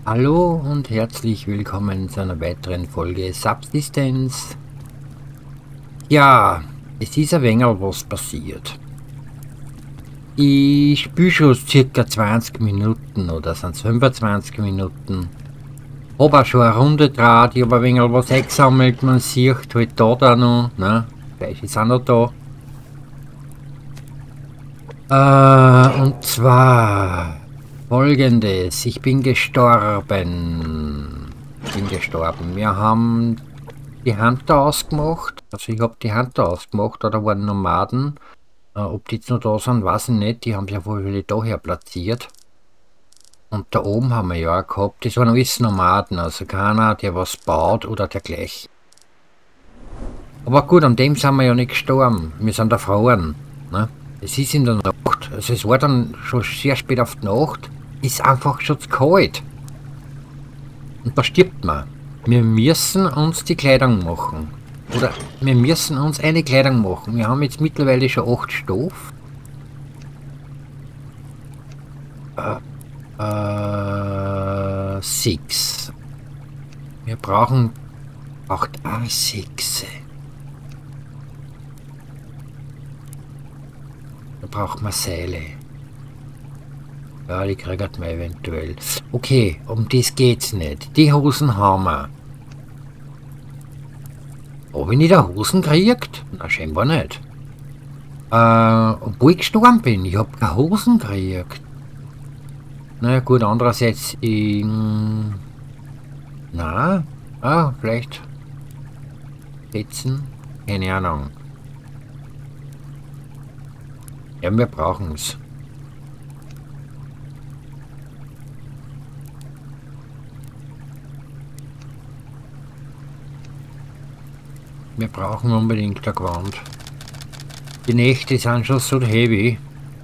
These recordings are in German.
Hallo und herzlich willkommen zu einer weiteren Folge Subsistence. Ja, es ist ein wenig was passiert. Ich spiele schon circa 20 Minuten oder sind es 25 Minuten. Hab auch schon eine Runde draht, ich habe ein wenig was eingesammelt, man sieht halt da noch, ne? Fleisch ist auch noch da. Und zwar folgendes, ich bin gestorben. Wir haben die Hunter ausgemacht. Also ich habe die Hunter ausgemacht, oder waren Nomaden. Ob die jetzt noch da sind, weiß ich nicht. Die haben sich ja wohl daher platziert. Und da oben haben wir ja auch gehabt, das waren alles Nomaden, also keiner, der was baut oder dergleichen. Aber gut, an dem sind wir ja nicht gestorben. Wir sind erfroren. Ne? Es ist in der Nacht, also es war dann schon sehr spät auf die Nacht, ist einfach schon zu kalt. Und da stirbt man. Wir müssen uns die Kleidung machen. Oder wir müssen uns eine Kleidung machen. Wir haben jetzt mittlerweile schon 8 Stoff. 6. Wir brauchen 8 A6. Da brauchen wir Seile. Ja, die kriegt man eventuell. Okay, um das geht's nicht. Die Hosen haben wir. Habe ich nicht eine Hosen gekriegt? Na, scheinbar nicht. Obwohl ich gestorben bin, ich habe keine Hosen gekriegt. Naja gut, andererseits, na, vielleicht setzen, keine Ahnung. Ja, wir brauchen es. Wir brauchen unbedingt ein Gewand. Die Nächte sind schon so heavy.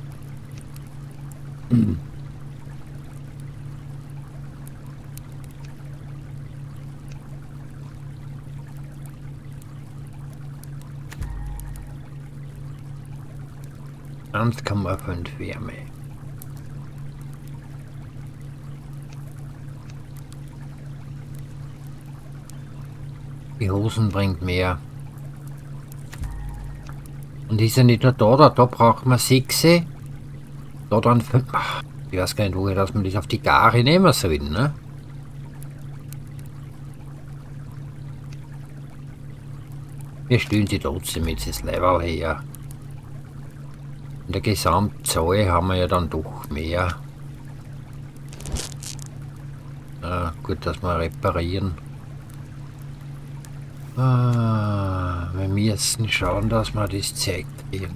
Sonst kann man 5 Wärme. Die Hosen bringt mehr. Und ist ja nicht nur da braucht man 6. Da dann 5. Ich weiß gar nicht, woher dass man das auf die Gare nehmen soll, ne? Wir stellen sie trotzdem jetzt das Level her. In der Gesamtzahl haben wir ja dann doch mehr. Gut, dass wir reparieren. Wir müssen schauen, dass wir das Zeug kriegen.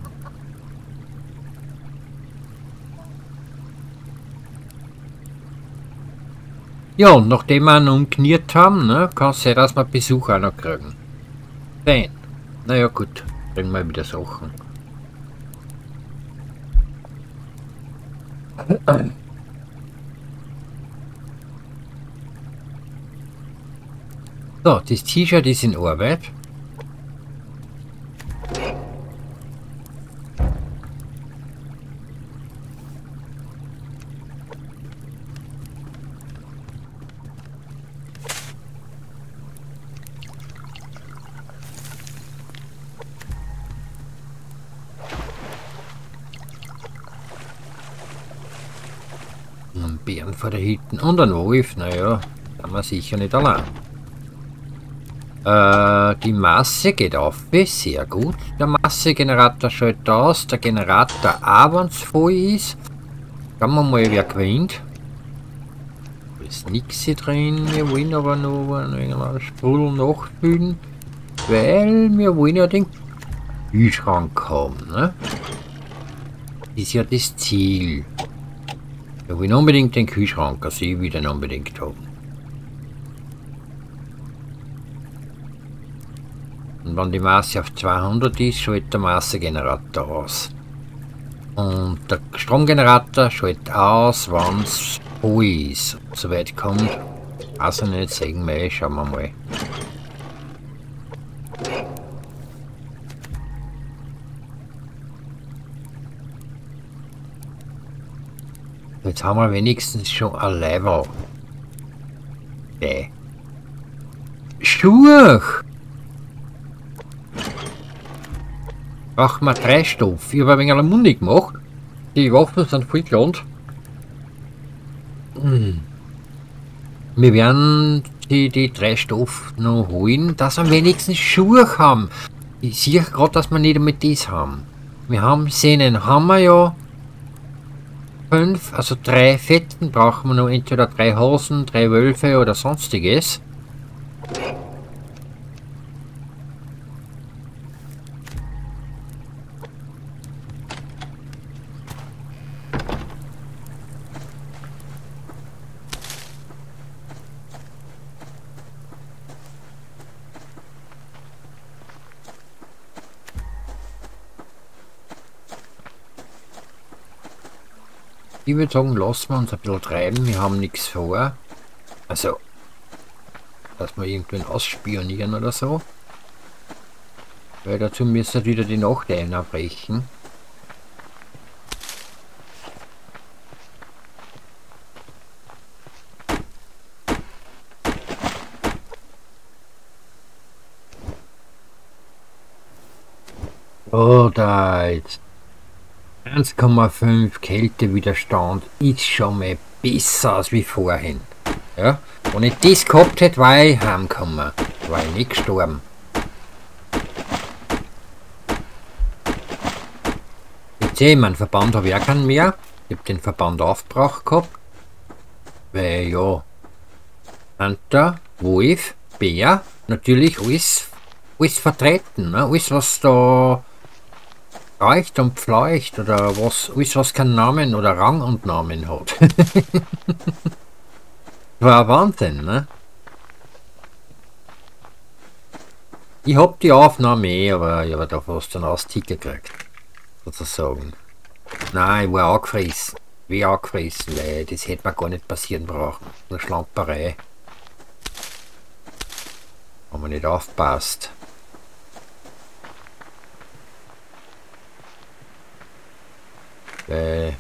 Ja, und nachdem wir ihn umkniert haben, ne, kann es sein, dass wir Besuch auch noch kriegen. Fein. Naja gut, kriegen wir wieder Sachen. So, das T-Shirt ist in Arbeit. Ein Bären vor der Hütte und ein Wolf, naja, da sind wir sicher nicht allein. Die Masse geht auf, sehr gut. Der Massegenerator schaltet aus, der Generator auch, wenn es voll ist. Schauen wir mal, wer gewinnt. Da ist nichts hier drin, wir wollen aber noch einen Sprudel nachfüllen, weil wir wollen ja den Kühlschrank haben, ne? Das ist ja das Ziel. Wir wollen unbedingt den Kühlschrank, also ich will den unbedingt haben. Und wenn die Masse auf 200 ist, schaltet der Massegenerator aus. Und der Stromgenerator schaltet aus, wenn es voll ist. Soweit kommt, also nicht, sehen wir, schauen wir mal. Jetzt haben wir wenigstens schon ein Level. Punkte. Schuhe. Brauchen wir 3 Stoff. Ich habe ein wenig einen Mund gemacht. Die Waffen sind voll gelohnt. Wir werden die 3 Stoff noch holen, dass wir wenigstens Schuhe haben. Ich sehe gerade, dass wir nicht damit das haben. Wir haben Sehnen, haben wir ja 5, also 3 Fetten brauchen wir noch, entweder 3 Hosen, 3 Wölfe oder sonstiges. Ich würde sagen, lassen wir uns ein bisschen treiben, wir haben nichts vor. Also, dass wir irgendwen ausspionieren oder so. Weil dazu müssen wir wieder die Nacht einbrechen. Oh, da jetzt. 1,5 Kältewiderstand ist schon mal besser als wie vorhin. Ja? Wenn ich das gehabt hätte, war ich heimgekommen. War ich nicht gestorben. Jetzt sehe ich, meinen Verband habe ich auch keinen mehr. Ich habe den Verband aufgebraucht gehabt. Weil ja, Hunter, Wolf, Bär, natürlich alles vertreten. Ne? Alles was da reicht und pfleucht oder was, alles was keinen Namen oder Rang und Namen hat. War ein Wahnsinn, ne? Ich hab die Aufnahme aber ich habe da fast einen Austicker gekriegt. Sozusagen. Nein, ich war angefressen. Wie angefressen, weil das hätte mir gar nicht passieren brauchen. Nur Schlamperei. Haben wir nicht aufpasst. Der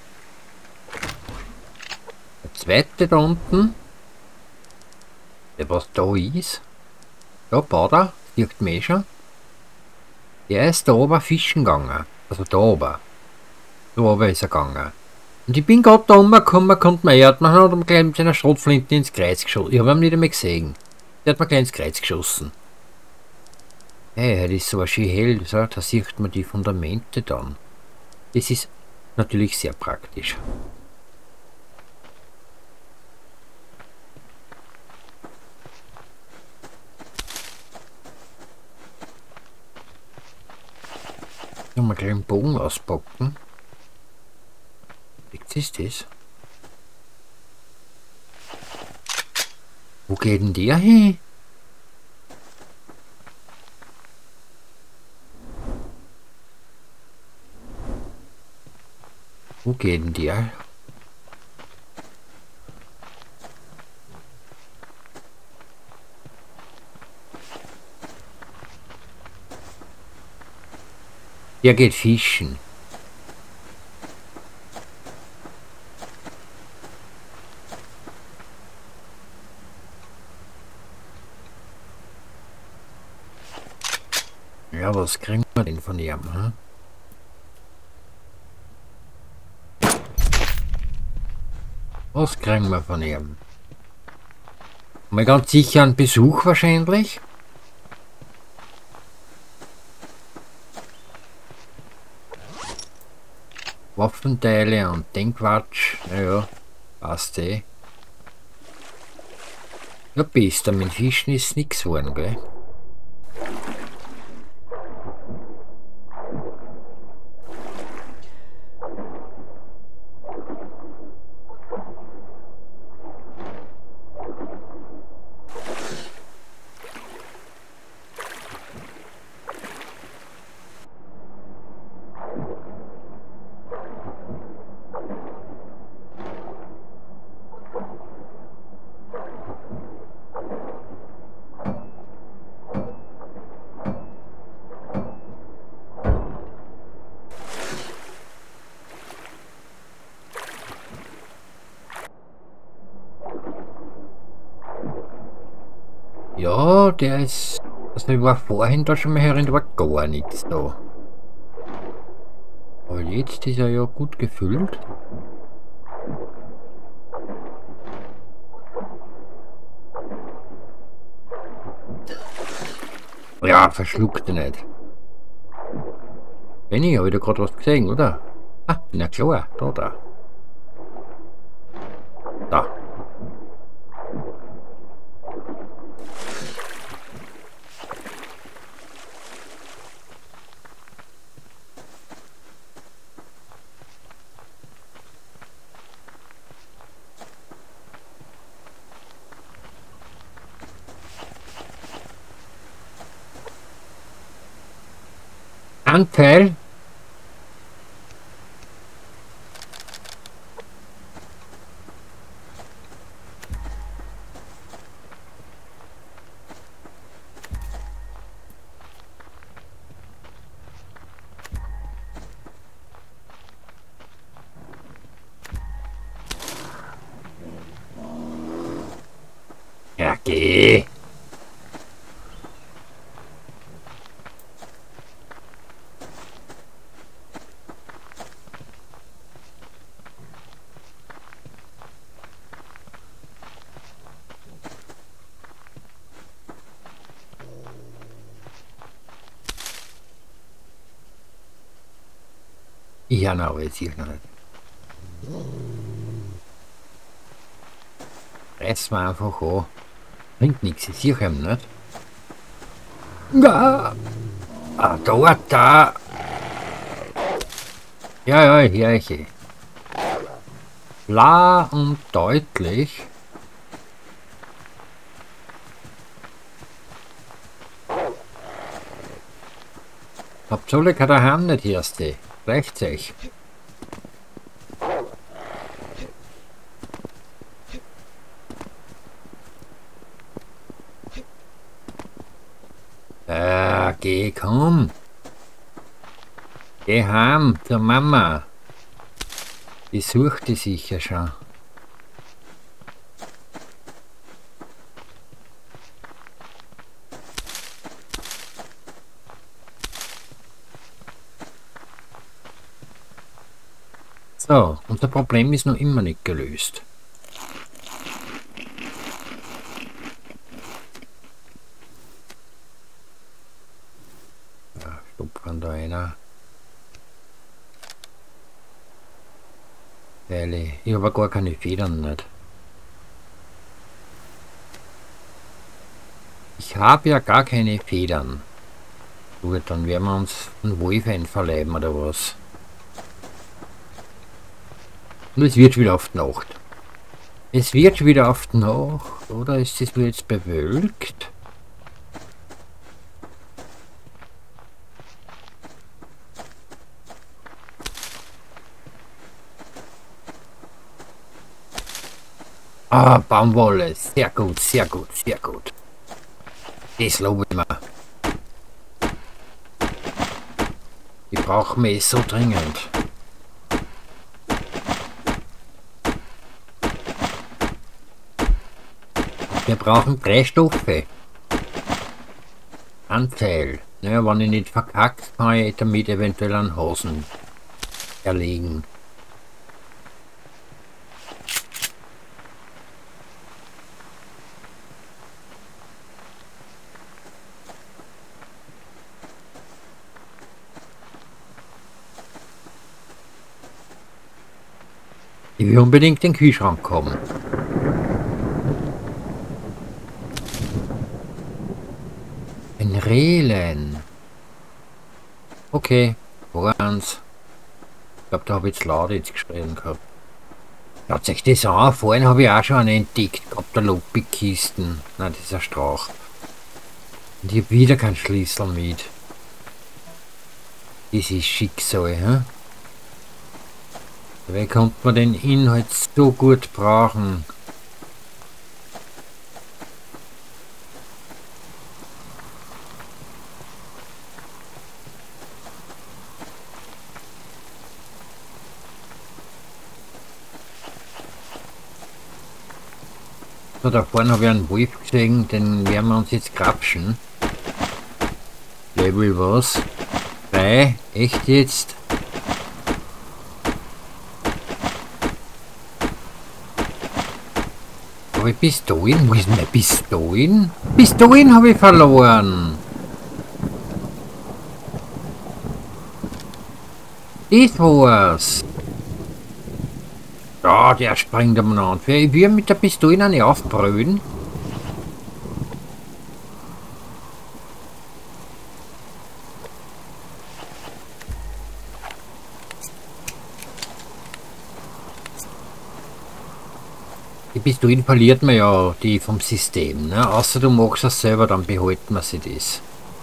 zweite da unten, der was da ist, da baut er, sieht man schon, der ist da oben fischen gegangen, also da oben ist er gegangen. Und ich bin gerade da rumgekommen, konnte man hat mir gleich mit seiner Schrotflinte ins Kreuz geschossen, ich habe ihn nicht einmal gesehen, der hat mir gleich ins Kreuz geschossen. Hey, das ist so schön hell, so, da sieht man die Fundamente dann. Das ist natürlich sehr praktisch. Noch mal gleich einen Bogen auspacken. Wie ist das? Wo geht denn der hin? Wo geht denn der? Der geht fischen. Ja, was kriegen wir denn von ihm? Hm? Was kriegen wir von ihm? Mal ganz sicher einen Besuch wahrscheinlich. Waffenteile und den Quatsch. Naja, passt eh. Ja, bester, mit Fischen ist nix geworden, gell? Ja, der ist... Also ich war vorhin da schon mal herin, da war gar nichts da. Aber jetzt ist er ja gut gefüllt. Ja, verschluckt er nicht. Benni, habe ich da gerade was gesehen, oder? Ah, na klar, da. Da. Anteil. Ja, geh. Ja, na, aber jetzt hier noch nicht. Reiß mal einfach an. Bringt nichts, ich sehe ihn nicht. Ja. Ah, da. Ja, ja, hier ich. Klar und deutlich. Hauptsache kann der Hand nicht erste. Reicht sich. Geh, komm. Geh heim zur Mama. Die sucht die sicher schon. So, unser Problem ist noch immer nicht gelöst. Ja, stopfen da einer. Weil ich habe gar keine Federn nicht. Ich habe ja gar keine Federn. Gut, dann werden wir uns einen Wolf einverleiben oder was. Und es wird wieder auf die Nacht. Es wird wieder auf die Nacht, oder ist es jetzt bewölkt? Ah, Baumwolle, sehr gut, sehr gut, sehr gut. Das lobe ich mir. Die brauchen wir so dringend. Wir brauchen 3 Stoffe. Anteil. Naja, wenn ich nicht verkackt, kann ich damit eventuell einen Hasen erlegen. Ich will unbedingt den Kühlschrank haben. Ein Rehlein. Okay, eins. Ich glaube, da habe ich jetzt laut jetzt geschrien gehabt. Schaut sich das an. Vorhin habe ich auch schon einen entdeckt gehabt, der Loppi-Kisten. Nein, das ist ein Strauch. Und ich habe wieder keinen Schlüssel mit. Das ist Schicksal, hä? Dabei konnte man den Inhalt so gut brauchen. So, da vorne habe ich einen Wolf gesehen, den werden wir uns jetzt grapschen. Level was? 3? Echt jetzt? Habe ich Pistolen? Wo ist denn meine Pistolen? Pistolen habe ich verloren! Das war's! Ja, der springt am Land. Ich will mit der Pistole nicht aufbrüllen. Die Pistolen verliert man ja, die vom System, ne? Außer du machst es selber, dann behalten wir sie das.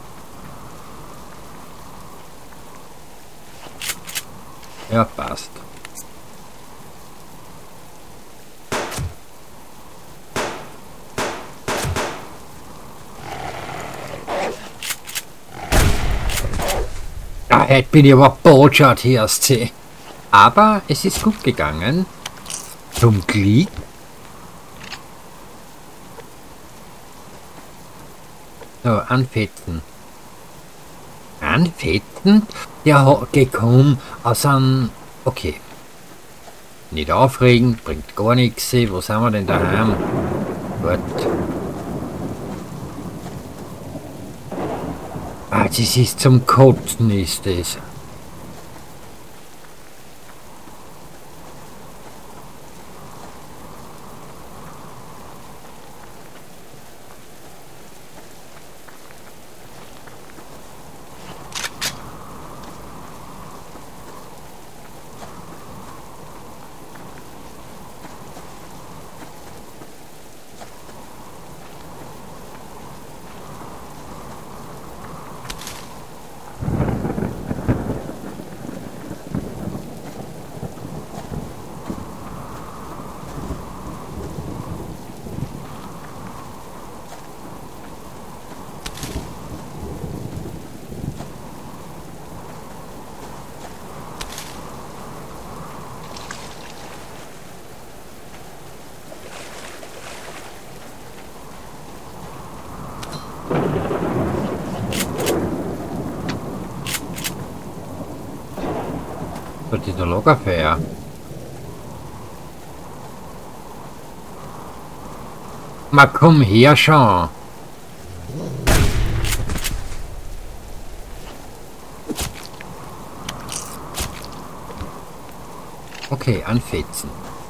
Ja, passt. Ja, heute bin ich aber botschert, hier hast du. Aber es ist gut gegangen. Zum Glück. So, anfetzen. Anfetzen? Der hat gekommen aus einem... Okay. Nicht aufregen, bringt gar nichts. Wo sind wir denn daheim? Gut. Ah, das ist zum Kotzen, ist das. Das ist ein Lagerfeuer. Ma komm her schon. Okay, anfetzen.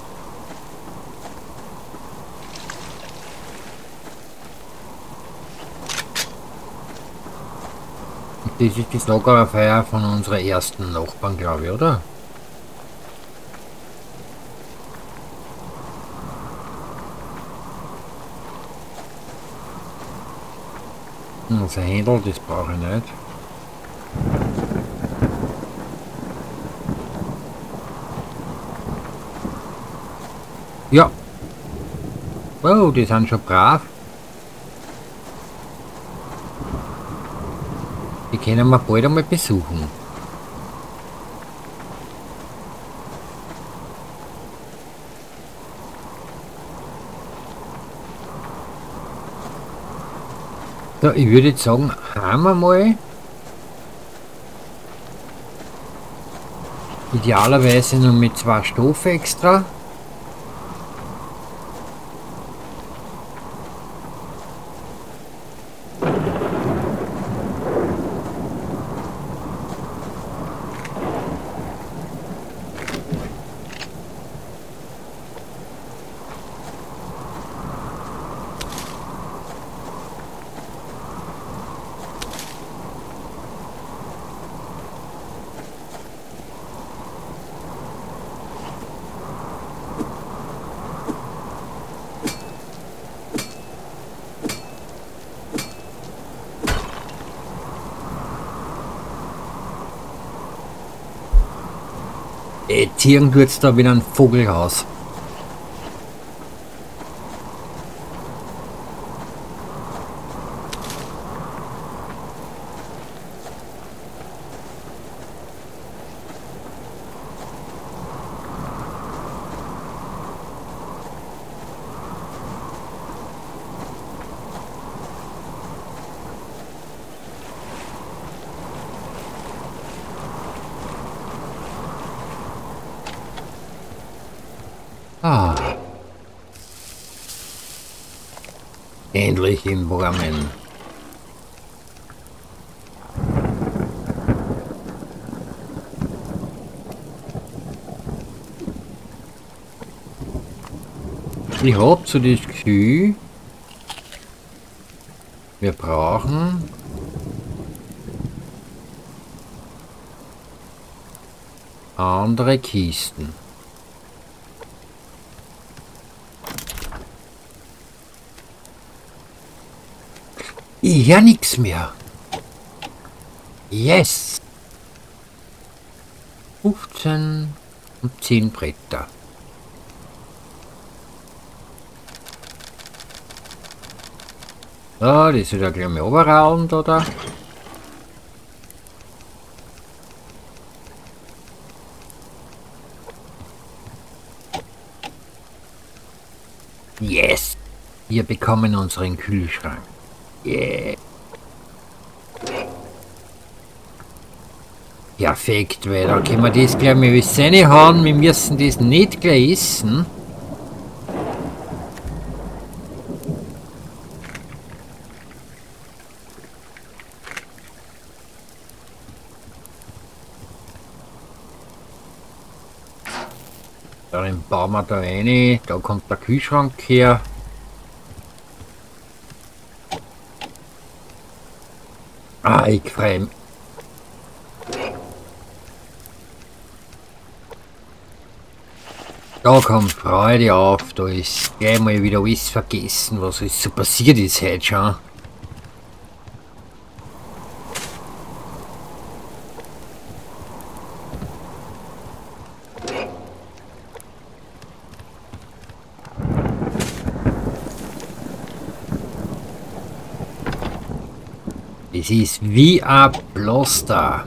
Das ist das Lagerfeuer von unserer ersten Nachbarn, glaube ich, oder? Unser Händel, das brauche ich nicht. Ja. Wow, die sind schon brav. Die können wir bald einmal besuchen. So, ich würde jetzt sagen, haben wir mal. Idealerweise nur mit 2 Stoff extra. Tieren tut's da wieder ein Vogelhaus. Endlich im Warmen. Ich hab so das Gefühl, wir brauchen andere Kisten. Ich höre nichts mehr. Yes! 15 und 10 Bretter. Ja, das wird ja gleich mal runterrollen, oder? Yes! Wir bekommen unseren Kühlschrank. Yeah! Perfekt, weil da können wir das gleich mal alles reinhauen. Wir müssen das nicht gleich essen. Dann bauen wir da rein, da kommt der Kühlschrank her. Ah, ich freue mich. Da kommt Freude auf, da ist gleich mal wieder alles vergessen, was alles so passiert ist heute schon. Es ist wie ein Pflaster.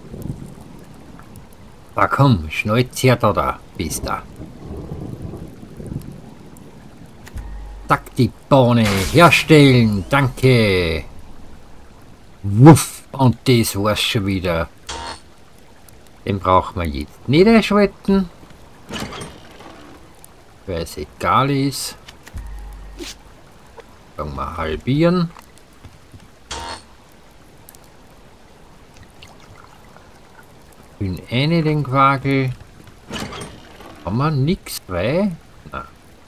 Da komm, schnallt her da, bist da. Zack, die Bahne herstellen, danke. Wuff, und das war's schon wieder. Den brauchen wir jetzt nicht einschalten, weil es egal ist. Sagen wir halbieren. In eine den Quagel. Haben wir nichts frei? Nein.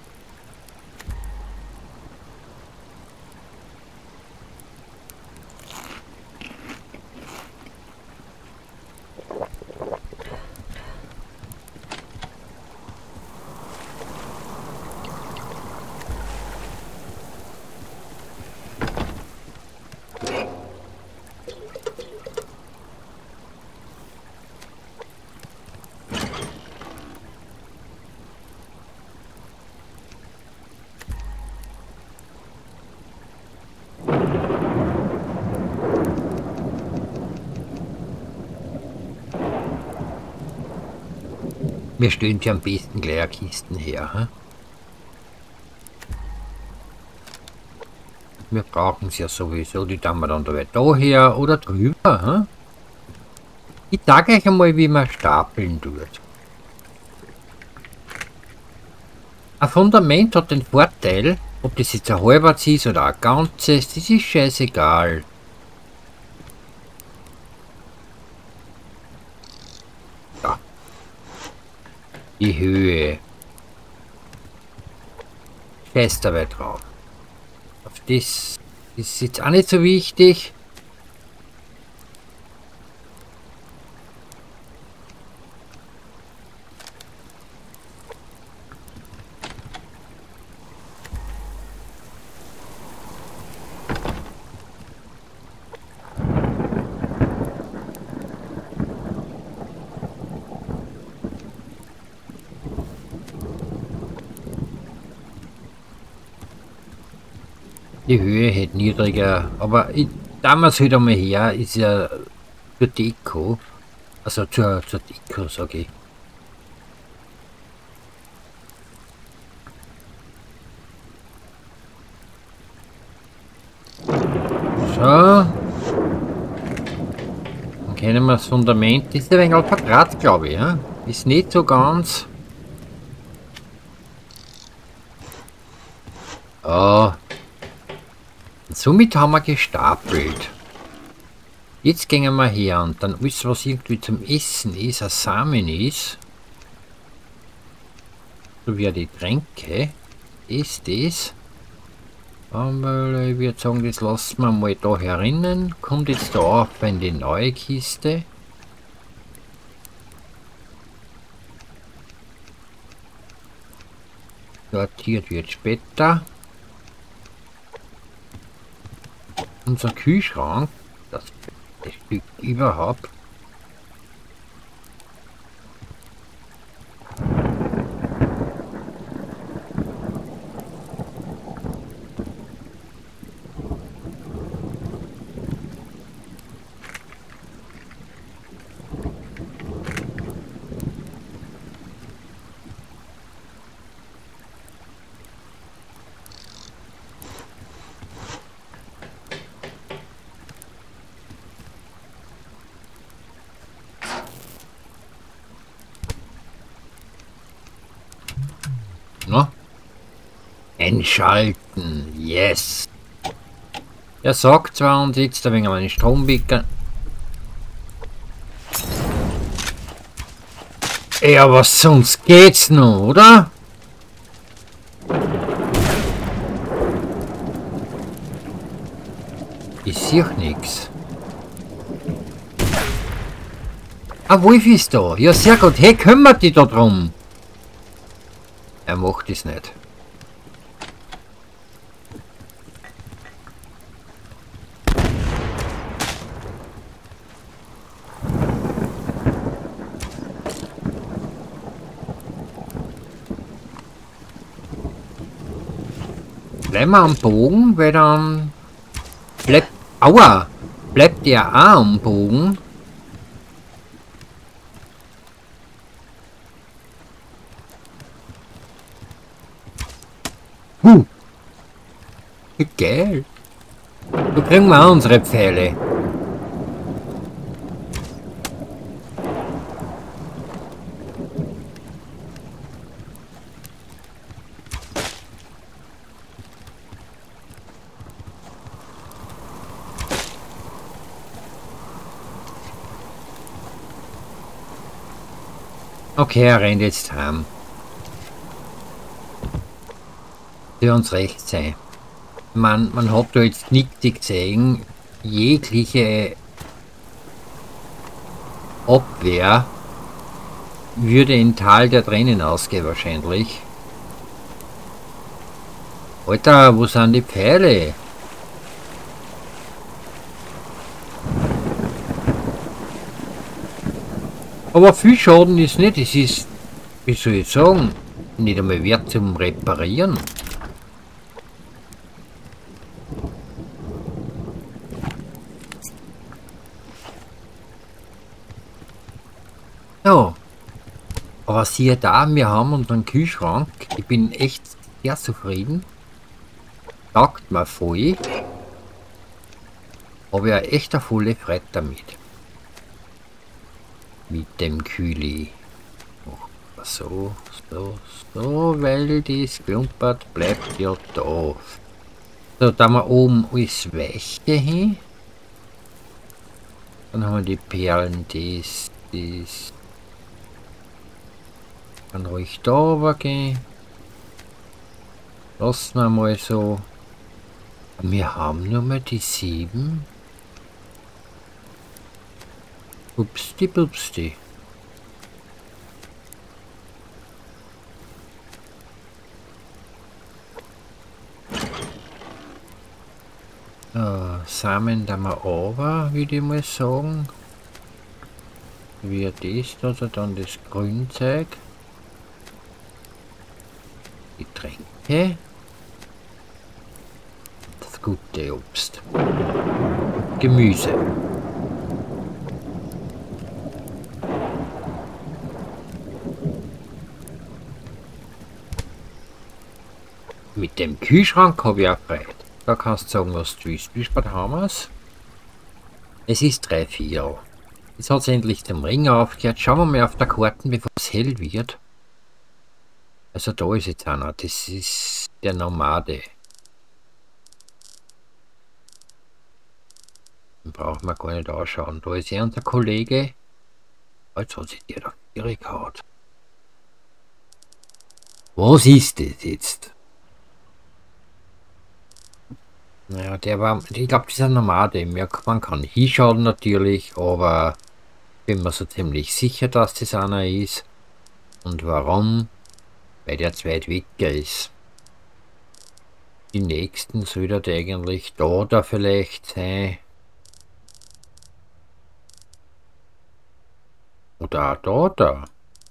Wir stellen ja am besten gleich Kisten her. He? Wir brauchen es ja sowieso, die tun wir dann da her oder drüber. He? Ich sage euch einmal, wie man stapeln tut. Ein Fundament hat den Vorteil, ob das jetzt ein halbes ist oder ein ganzes, das ist scheißegal. Ja. Die Höhe. Scheiß dabei drauf. Auf das ist jetzt auch nicht so wichtig. Die Höhe hätte niedriger, aber damals halt einmal her, ist ja zur Deko, also zur Deko, sage ich. So. Dann kennen wir das Fundament, das ist ein wenig verdraht, glaube ich, ja? Ist nicht so ganz. Oh. Somit haben wir gestapelt. Jetzt gehen wir her und dann alles, was irgendwie zum Essen ist, ein Samen ist, so wie die Tränke, ist das. Aber ich würde sagen, das lassen wir mal da herinnen. Kommt jetzt da auf in die neue Kiste. Sortiert wird später. Unser Kühlschrank, das Stück überhaupt. No? Einschalten, yes. Er sagt zwar und jetzt ein wenig meinen Stromwecker. Ja, was sonst geht's noch, oder? Ich sehe nichts. Ah, Wolf ist da. Ja, sehr gut. Hey, kümmert dich da drum. Er macht es nicht. Bleiben wir am Bogen, weil dann bleibt... Aua! Bleibt der auch am Bogen? Geil! So kriegen wir auch unsere Pfeile. Okay, er rennt jetzt heim. Für uns recht sein. Man hat da jetzt nichts gesehen. Jegliche Abwehr würde in Tal der Tränen ausgehen wahrscheinlich. Alter, wo sind die Pfeile? Aber viel Schaden ist nicht. Es ist, wie soll ich sagen, nicht einmal wert zum Reparieren. Ja, aber siehe da, wir haben unseren Kühlschrank. Ich bin echt sehr zufrieden. Taugt mir voll. Habe ja echt eine volle Freude damit. Mit dem Kühli. So, weil das Klumpert bleibt ja da. So, da haben wir oben alles Weiche hin. Dann haben wir die Perlen, das. Dann ruhig da runtergehen. Lassen wir mal so. Wir haben nur mal die 7. Upsti pupsti. Samen da mal over, würde ich mal sagen. Wie das, also dann das Grünzeug. Getränke. Das gute Obst. Gemüse. Mit dem Kühlschrank habe ich auch Freude. Da kannst du sagen, was du willst. Wie spät haben wir es? Es ist 3/4. Jetzt hat es endlich zum Ring aufgehört. Schauen wir mal auf der Karte, bevor es hell wird. Also da ist jetzt einer. Das ist der Nomade. brauchen wir gar nicht anschauen. Da ist ja unser Kollege. Jetzt hat sich der da gehauen. Was ist das jetzt? Naja, der war, ich glaube, das ist ein Nomade. Man kann hinschauen natürlich, aber bin mir so ziemlich sicher, dass das einer ist. Und warum? Weil der zu weit weg ist. Die nächsten sollte eigentlich da vielleicht sein. Oder auch da.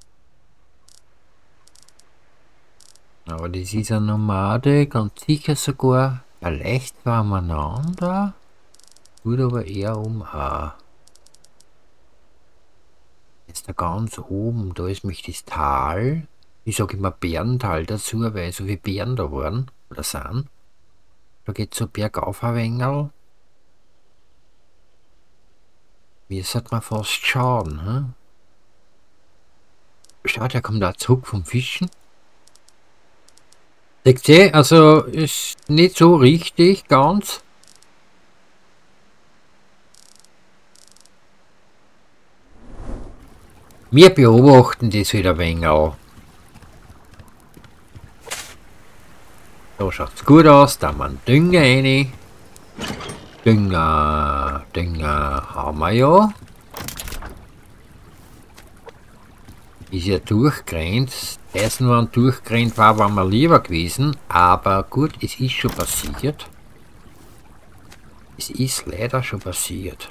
Aber das ist ein Nomade, ganz sicher sogar. Vielleicht waren wir einander. Tut aber eher um A. Jetzt da ganz oben, da ist mich das Tal. Ich sage immer Bärental dazu, weil so wie Bären da waren oder sind. Da geht so bergauf ein wenig. Wie sollte man fast schauen, hm? Schaut, der kommt da zurück vom Fischen. Seht ihr, also ist nicht so richtig ganz. Wir beobachten das wieder ein wenig auch. Da schaut es gut aus, da haben wir einen Dünger rein. Dünger haben wir ja. Ist ja durchgerannt. Essen waren durchgerannt, war mir lieber gewesen. Aber gut, es ist schon passiert. Es ist leider schon passiert.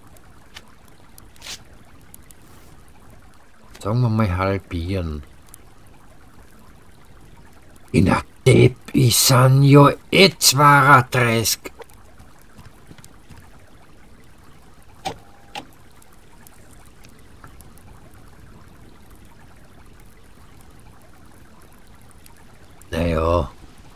Sagen wir mal halbieren. In der Depp ist ja 32. Naja.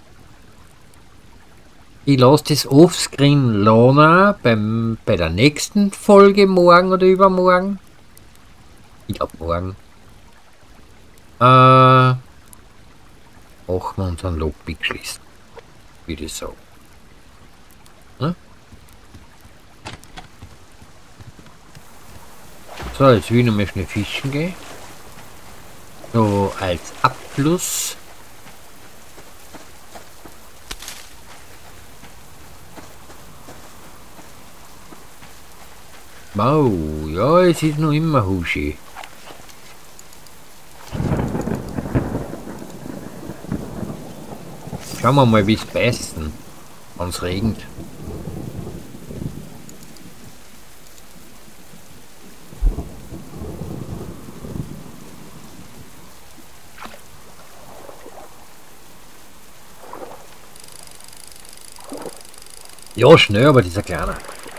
Ich lasse das offscreen lohnen bei der nächsten Folge morgen oder übermorgen. Ich glaube morgen. Machen wir unseren Lobby geschlossen. Würde ich sagen. Hm? So, jetzt will ich noch mal schnell fischen gehen. So als Abschluss. Wow, ja, es ist noch immer Huschi. Schauen wir mal, wie es beißen, wenn es regnet. Ja, schnell, aber dieser Kleine.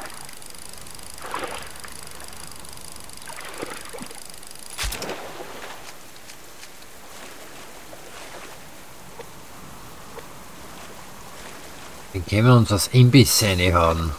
Den können wir uns das Imbiss reinhauen.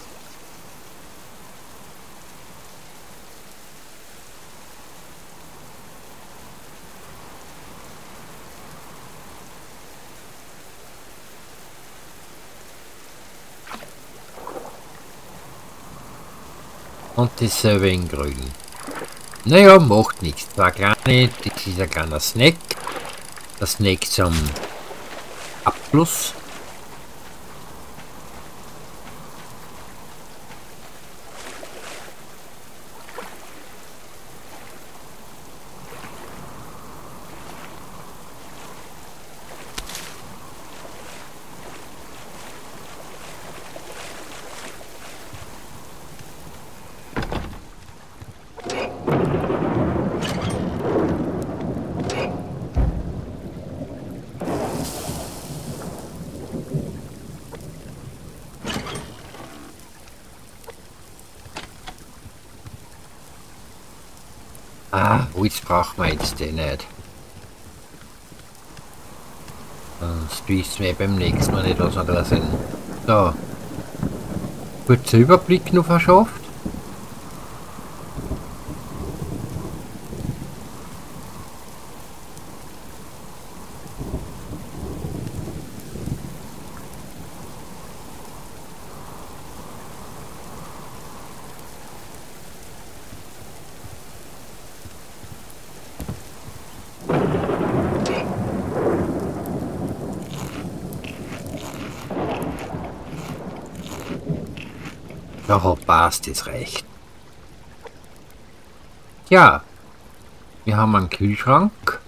Und dasselbe in grün. Naja, macht nichts. Das ist ein kleiner Snack. Der Snack zum Abschluss. Ah, Holz braucht man jetzt den nicht. Sonst wissen wir beim nächsten Mal nicht, was wir da sind. So. Kurzer Überblick noch verschafft. Ja, passt, das reicht. Ja, wir haben einen Kühlschrank.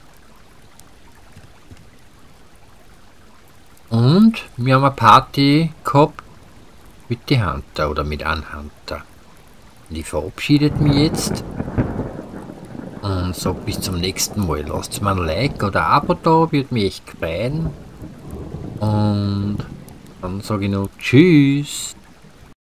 Und wir haben eine Party gehabt mit die Hunter oder mit einem Hunter. Und ich verabschiede mich jetzt und sage bis zum nächsten Mal. Lasst mir ein Like oder ein Abo da, würde mich echt freuen. Und dann sage ich noch Tschüss.